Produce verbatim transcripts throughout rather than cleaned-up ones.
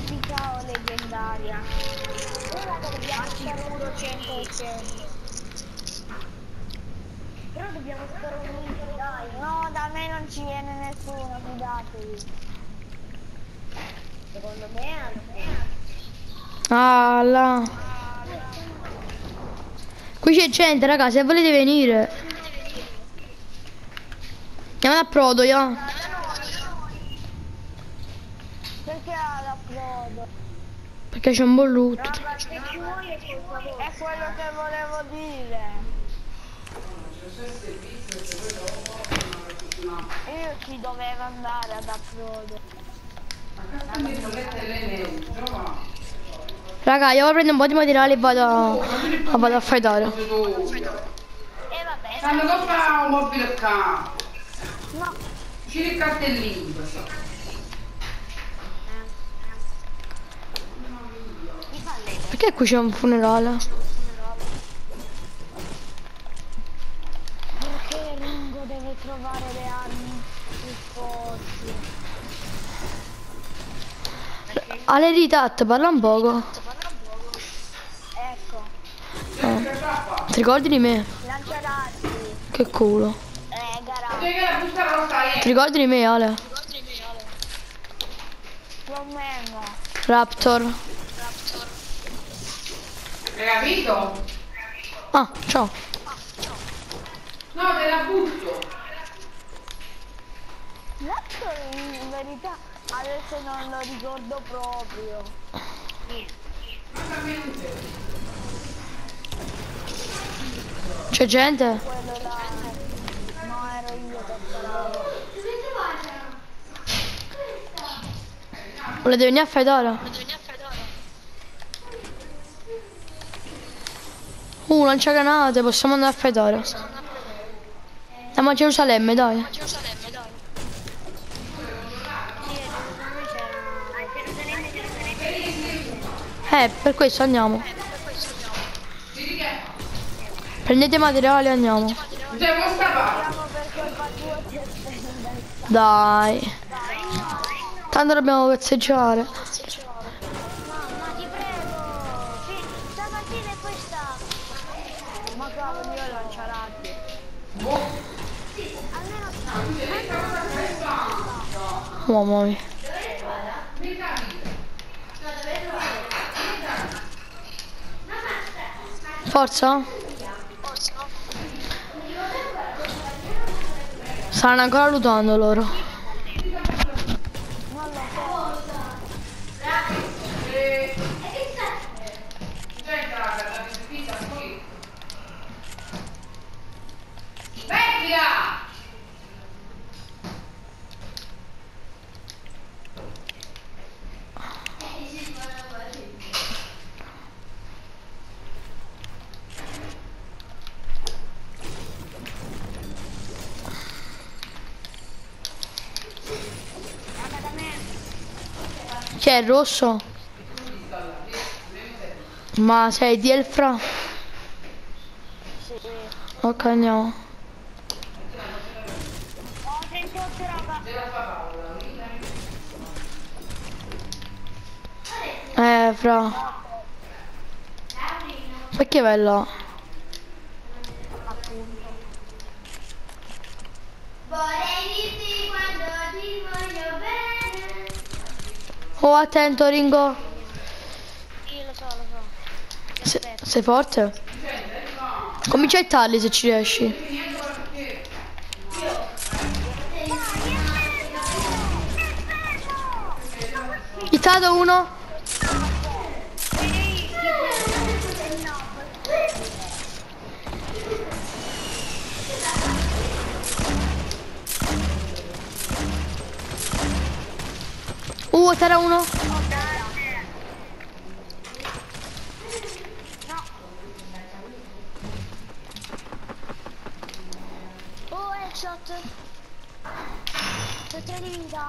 epica o leggendaria. Ora dobbiamo sicuro cento e cento. Però dobbiamo stare uniti, dai. No, da me non ci viene nessuno, fidatevi. Secondo me anche. Ah, là. Qui c'è gente, raga, se volete venire. Andiamo a Prodo, io. Perché ha l'approdo? Perché c'è un bollutto. Raga, se ci vuoi è colpa vostra. È quello che volevo dire. Io ci dovevo andare ad approdo. Raga, io prendo un po' di materiale e vado a, a, vado a fightare. E vabbè. Stanno troppo un mobile qua. No. Uscire il cartellino. Perché qui c'è un funerale? Perché Ringo deve trovare le armi più forti. Ale di Tat, parla un poco. Ecco. Oh. Ti ricordi di me? Lanciarazzi. Che culo. Eh, gara. Ti ricordi di me, Ale? Più o meno. Raptor. Hai capito? Ah, ciao. No, te la butto. Raptor in verità adesso non lo ricordo proprio. C'è gente? Quello là. No, ero io che sparavo. Volete venire a fightare? Uh, lanciagranate, possiamo andare a fightare. Andiamo a Gerusalemme, dai. Eh, per questo andiamo. Prendete materiale e andiamo. Dai. Tanto dobbiamo cazzeggiare. Mamma, ti prego. Stamattina è questa. Ma cavolo, io lanciarazzi. Almeno Mamma mia. Forza? Stanno ancora lootando loro. Chi è il rosso? Ma sei di Elfra? sì. Ok, andiamo. Ho trentotto raga. Eh, fra. Perché vai là? Appunto. Vorrei dirti quando ti voglio bene. Oh, attento, Ringo. Io lo so, lo so. Ti Se, aspetto. sei forte? Comincia a hittarli se ci riesci. Hittato uno. Uh, c'era uno. Oh, headshot. C'è tre di vita.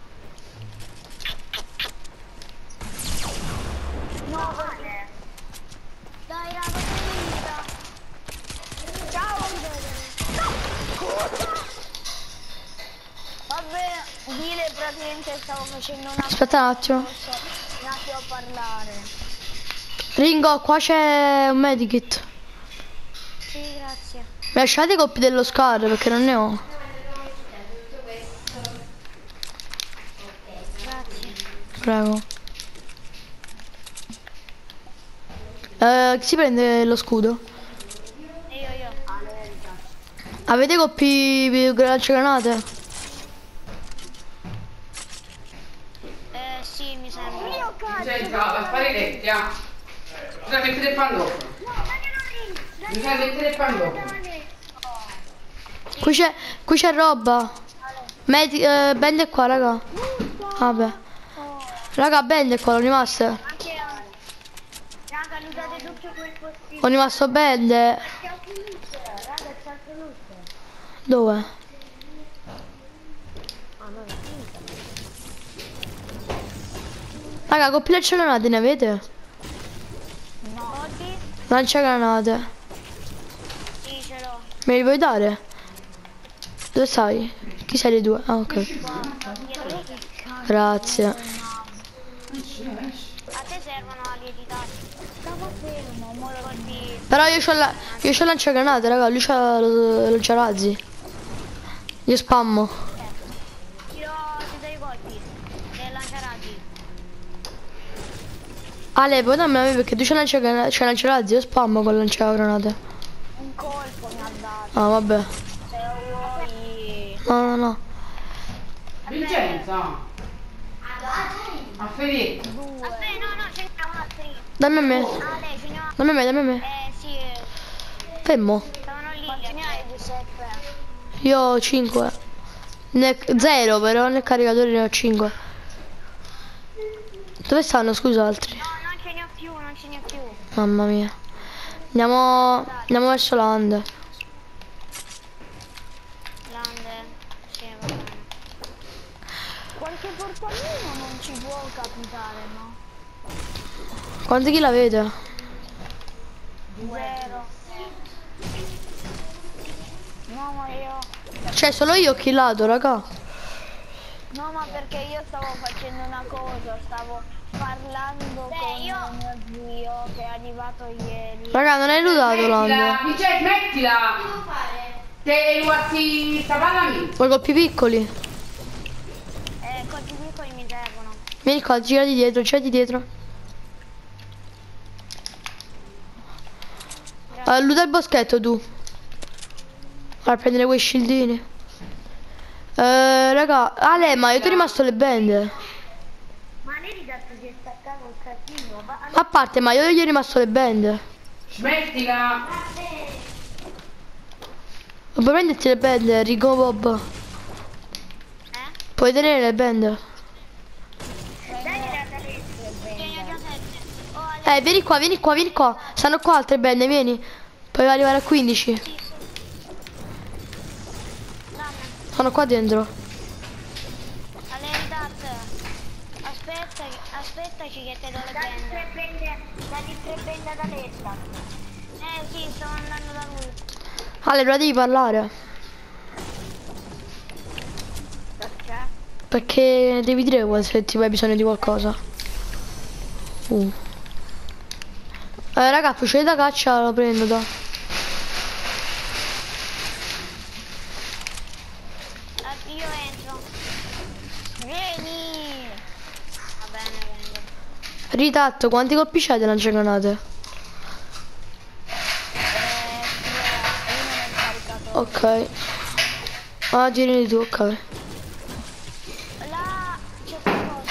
No, perché? Dai, raga, tre di vita. Ciao, no. Vabbè, dire praticamente stavo facendo una... Aspetta un attimo. un attimo a parlare. Ringo, qua c'è un medikit. Sì, grazie. Mi lasciate i coppi dello scar perché non ne ho. Grazie. Prego. Eh, chi si prende lo scudo? Io, io. Avete coppi lanciagranate? Eh, sì, mi sembra. Io Senta, la sparinetti, ah. Bisogna mettere il pannofolo. Bisogna mettere il pannofolo. Qui c'è qui c'è roba. Medi eh, band è qua, raga. Vabbè. Raga, band è qua, l'ho rimasto. Anche raga, mi date tutto quel possibile. Ho rimasto band. C'è anche luce, raga, c'è anche luce. Dove? Raga, coppi lanciagranate ne avete? No. Oggi? Lanciagranate. Sì, ce l'ho. Me li vuoi dare? Dove stai? Chi sei le due? Ah, ok. Grazie. A te servono la lievità. Stavo fermo, mo lo colpi. Però io c'ho la... io c'ho lanciagranate, raga, lui c'ha lo lanciarazzi. Io spammo. Tiro, ti do i colpi. E lanciarati. Ale, poi dammi a me perché tu c'hai lanciagranate, c'hai lanciarazzi, io spammo con lanciagranate. Un colpo mi ha dato. Ah, vabbè. Se vuoi. No, no, no. Vincenzo. A Ferietti. Due. Vabbè, no, no, ce ne sono altri. Dammi a me. Ale, ce ne ho. Dammi a me, dammi a me. Eh, sì. Fermo. Stavano lì. Quanti ne hai, Giuseppe? Io ho cinque. Ne... Zero, però nel caricatore ne ho cinque. Dove stanno, scusa, altri? No, non ce ne ho più, non ce ne ho più. Mamma mia. Andiamo... Andiamo verso l'Ande. Lande. Sì, va bene. Qualche portallino non ci può capitare, no? Quanti kill avete? Zero. No, ma io... Cioè, solo io ho killato, raga. No, ma perché io stavo facendo una cosa, stavo parlando con io... mio zio che è arrivato ieri. Raga, non hai lootato l'Ande. Smettila, Vincenzo, smettila. Te guardi sta palla mia. Vuoi colpi piccoli? Eh, colpi piccoli mi servono. Vieni qua, girati dietro, girati dietro. Uh, luta il boschetto tu. Vai a prendere quei scildini. Eh, raga, Ale, ma io ti ho rimasto le bende. Ma lei dato di staccare un casino, ma... A parte, ma io gli ho rimasto le bende. Smettila. Puoi prenderti le bende, Rigo Bob. Eh? Puoi tenere le bende. Dai, dai, dai. Eh, vieni qua, vieni qua, vieni qua. Stanno qua altre bende, vieni. Puoi arrivare a quindici. Sono qua dentro. Aledat, aspetta, aspettaci che te do le bende. Dagli tre bende ad Aledat. Eh sì, sto andando da lui. Ale, però devi parlare. Perché? Perché devi dire se ti hai bisogno di qualcosa. Uh. Eh, raga, fucile da caccia lo prendo, da. Io entro. Vieni! Va bene, vengo. Ritatto, quanti colpi c'hai di lanciagranate? Eh, uno nel caricatore. Ok. Ah, giri tu, ok. Là c'è qualcosa.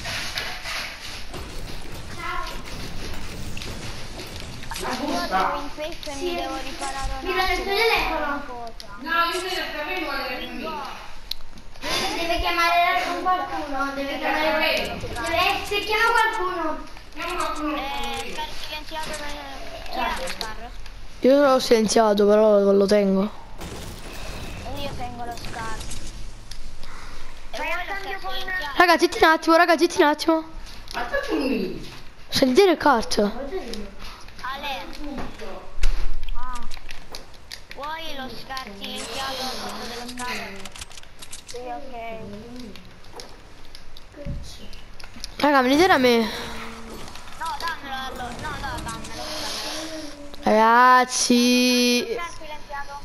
Io devo in questo e mi devo riparare un Mi dai il tuo telefono? cosa. No, io me la sapevo alle mie. Deve chiamare con qualcuno, deve chiamare deve, se chiama qualcuno. Andiamo qualcuno. Eh, scar silenziato per... Chi ha lo scar? Io l'ho silenziato, però lo tengo. E io tengo lo scar. E voi lo scar silenziato? Raga, zitti un attimo, raga, zitti un attimo. Ma tu mi. Sentite le carte. Ale. Ah. Vuoi lo scar silenziato al posto dello scar? Sì, ok. Raga, venite da me. Ragazzi. L'ha silenziato.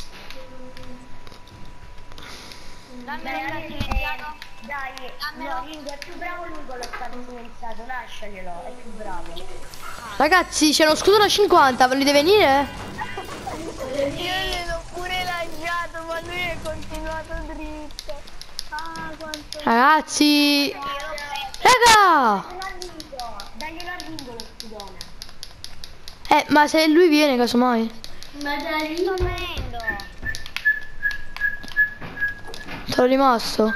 Dammelo l'ha silenziato. Dai, Dammelo. no, Ringo, è più bravo lui con lo stato silenziato, lasciaglielo, è più bravo. Ragazzi, c'è uno scudo da cinquanta, volete venire? Io gliel'ho pure lasciato, ma lui è continuato dritto. Ah, quanto... Ragazzi. Io l'ho preso. Raga. Daglielo a Ringo, daglielo a Ringo lo scudone. Eh, ma se lui viene, casomai. Ma da lì Sto venendo. Te l'ho rimasto.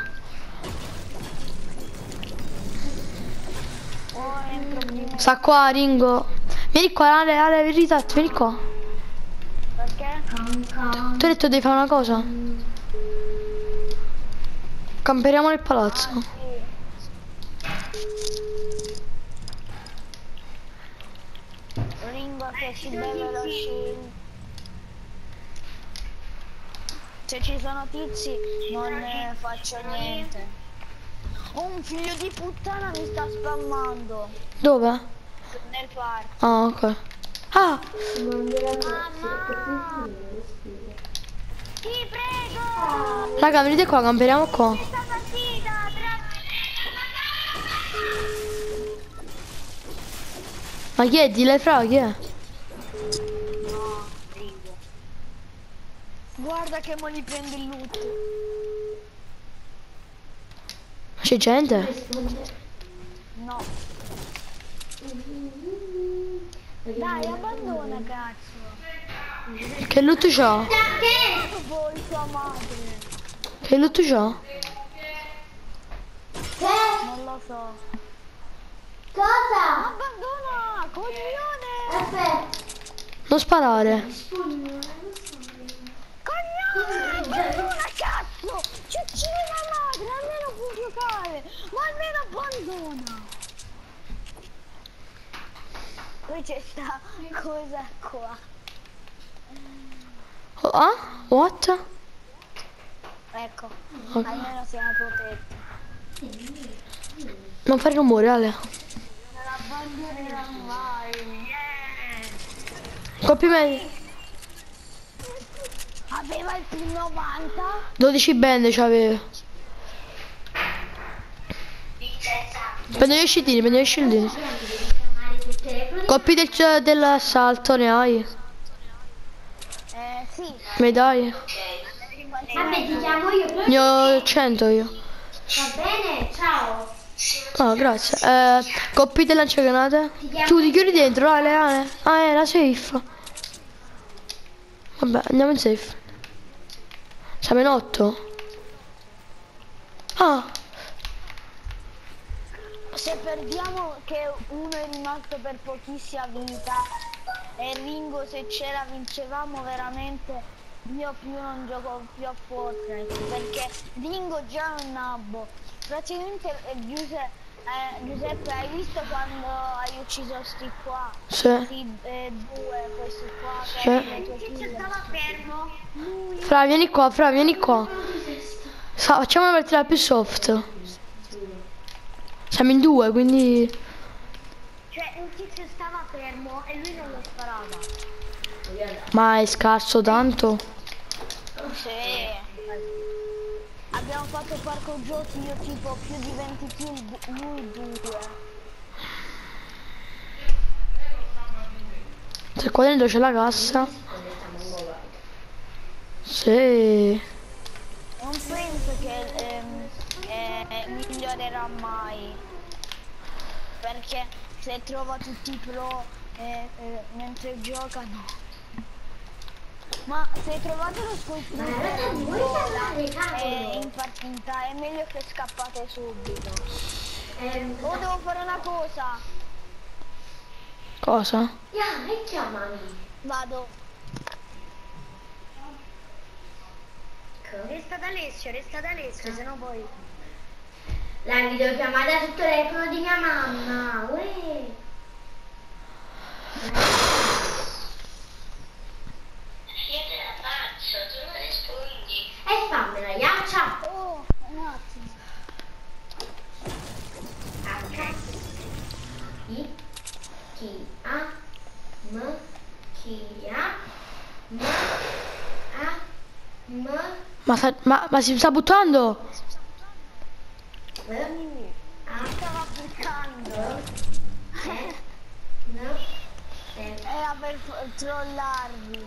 Oh, entro prima. Sta qua, Ringo. Vieni qua, Ale, Ale, verità, vieni qua. Perché? Ti ho detto devi fare una cosa. Camperiamo nel palazzo. Ringo che si beve lo shield. Se ci sono tizi non ne faccio niente. Oh, un figlio di puttana mi sta spammando Dove? nel parco. Ah, ok. Ah, Mamma! Ti prego! raga, venite qua, camperiamo qua. Questa partita! Tra... Ma chi è? Di lei fra, chi è? Guarda che mo li prende il loot. C'è gente? No. Dai, abbandona, cazzo. Che loot c'ha? Che? Voi tua madre. Che loot c'ha? Che? Non lo so. Cosa? Abbandona, coglione! Aspetta. Non sparare. Coglione! Abbandona, cazzo! C'è la madre, almeno può giocare! Ma almeno abbandona! Poi c'è sta cosa qua. Oh, ah? What? Ecco, Ok. almeno siamo protetti. Non fare rumore, Ale. Non abbandonerà mai. Colpi meglio. Aveva il più novanta? dodici bende c'aveva. Prendo gli scildini, prendo gli scildini. Colpi del, dell'assalto ne hai? Eh sì. Medaglie? Vabbè, ti chiamo io. Ne ho cento io. Va bene, ciao. Ah, grazie. Eh, colpi del lanciagranate? Tu ti chiudi dentro, Ale, Ale. Ah, è la safe. Vabbè, andiamo in safe. Siamo in otto. Ah, Se perdiamo che uno è rimasto per pochissima vita e Ringo se c'era vincevamo veramente, io più non gioco più a Fortnite perché Ringo già è un nabbo. Praticamente eh, Giuseppe, eh, Giuseppe hai visto quando hai ucciso sti qua? sì. Sti eh, due, questi qua Sì. che le tue Ci figlie. stava fermo. Fra, vieni qua, Fra, vieni qua. Sa, facciamo una partita più soft. Siamo in due, quindi... Cioè, un tizio stava fermo e lui non lo sparava. Ma è scarso tanto. Sì. Abbiamo fatto parco giochi, io tipo più di venti kill, lui due. Se qua dentro c'è la cassa. Sì. Non penso che ehm, eh, migliorerà mai. Perché se trova tutti i pro eh, eh, mentre giocano. Ma se trovate lo sconfiggere in gola eh, in partita è meglio che scappate subito. Oh, devo fare una cosa. Cosa? Ya, e chiamami. Vado. Resta da Alessio, resta da Alessio, sennò poi... La videochiamata sul telefono di mia mamma. Uè. Io te la faccio, tu non rispondi. E fammela, ya, ciao. Oh, un attimo. H I T A M Chia. M. A. M. Ma, sta- ma, ma si sta buttando? A. Stava buttando. E. N. E. Era per f- trollarvi.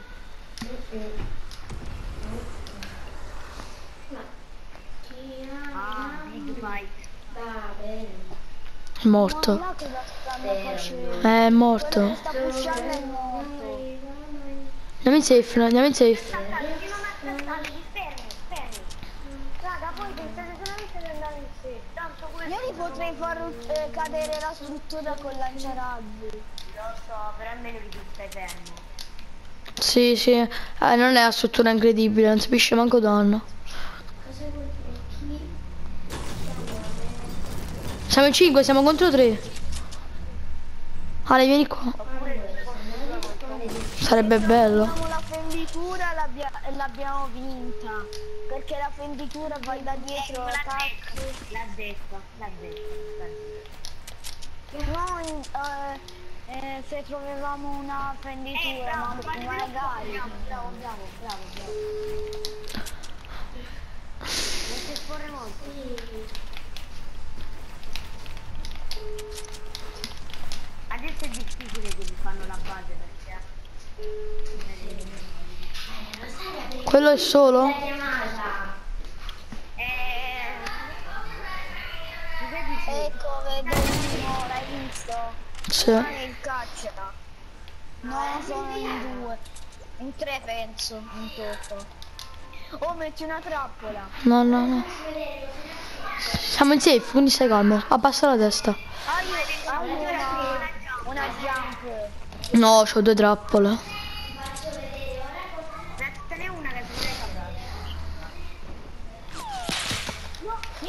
Ah, big fight. Va bene. È morto. Ma là cosa stanno facendo? È Quello che morto. sta pushando è morto. Andiamo in safe, no? Andiamo in safe. Aspettate, non aspettate, fermi, fermi. Raga, voi pensate solamente di andare in sé. Tanto questo... Io li potrei far eh, cadere la struttura con lanciarazzi. Lo so, però almeno di tu stai fermo. Sì, sì. Eh, non è una struttura incredibile, non si capisce manco danno. Cosa vuol dire? Chi? Siamo in cinque, siamo contro tre. Ale, vieni qua. Sarebbe bello. Abbiamo la fenditura e l'abbia- e l'abbiamo vinta. Perché la fenditura vai da dietro, tac. L'ha detto, l'ha detto. No, in- eh, eh, se trovavamo una fenditura, ma magari. Bravo, bravo, bravo, bravo, bravo. Non si esporre molto. Adesso è difficile che vi fanno la base perché... Quello è solo? La chiamata. Eh... Tu vedi sì. Ecco, vedo, l'hai visto? Sì. Non è il caccia. No, sono in due. In tre penso, in tutto. Oh, metti una trappola. No, no, no. Siamo in safe, quindi stai calmo. Abbassa la testa. Hai, hai una, una jump. No, c'ho due trappole. Mettene una che non è capace. No, sì.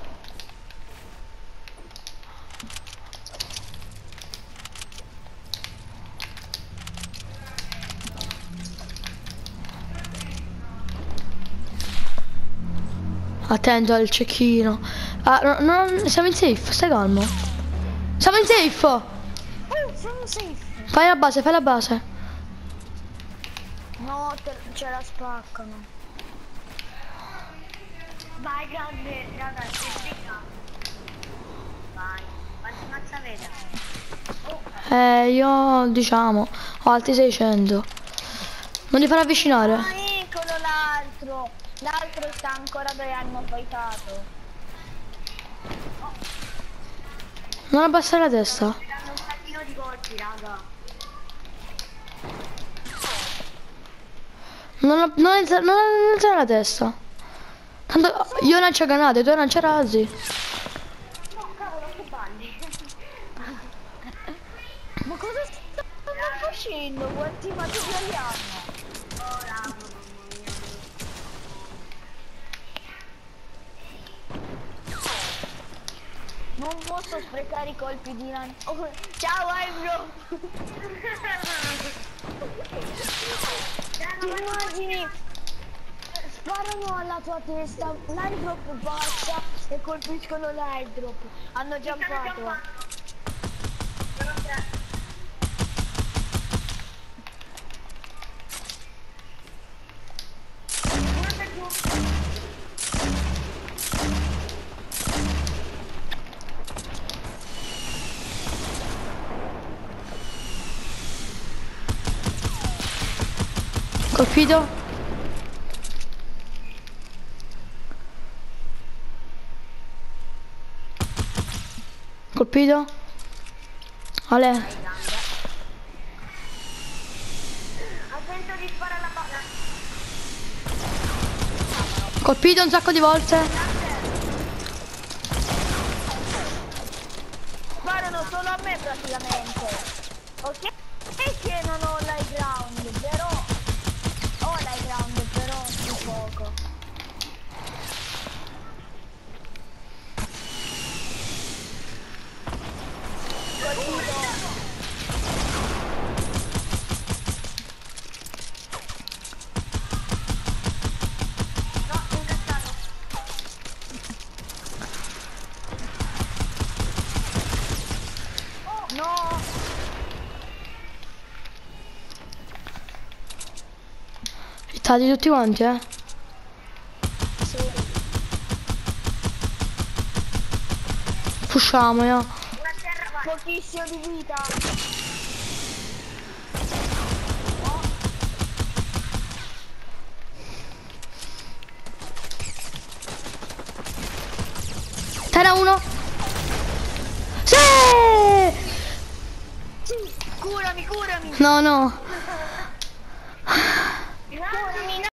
Attento al cecchino. Ah, no, no, siamo in safe, stai calmo. Siamo in safe. Oh, sono safe. Fai la base, fai la base. No, te- ce la spaccano. Vai grande, ragazzi, figa. Vai, quanti mazza avete? Eh, io diciamo, ho altri seicento. Non li farà avvicinare. Ah, eccolo l'altro. L'altro sta ancora dove hanno fightato. Non abbassare la testa. Mi danno un sacchino di colpi, raga. Non, non, alza- non, non alzare la testa. Tanto io lancio granate, tu lancia razzi. No, cavolo, che balli. Ma cosa stanno facendo? Quanti materiali hanno? Oh, raga, mamma mia. Non posso sprecare i colpi di lancia. Oh, ciao, Ibro! Ti immagini? Sparano alla tua testa, l'airdrop passa e colpiscono l'airdrop. Hanno giampato. Colpito. Colpito. Ale. Attento di sparare la palla. Colpito un sacco di volte. Sparano solo a me praticamente. Ok? E che non ho l'high ground, però ho l'high ground, però di poco. No, incazzato. No! State tutti quanti, eh? Pusciamo, io. Una terra va. Pochissimo di vita. Terra uno. Sì! Sì, curami, curami. No, no.